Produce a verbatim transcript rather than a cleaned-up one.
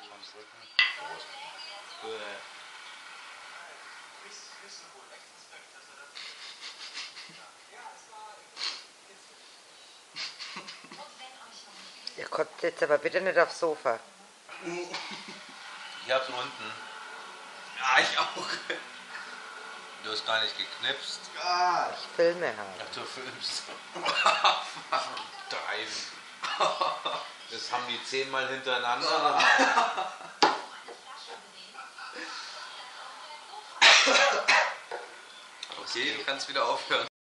am Rücken. Prost. Äh. Ihr kotzt jetzt aber bitte nicht aufs Sofa. Ich hab's unten. Ja, ich auch. Du hast gar nicht geknipst. Ah. Ich filme halt. Ach, du filmst. Treiben. Das haben die zehnmal hintereinander. Okay, du kannst wieder aufhören.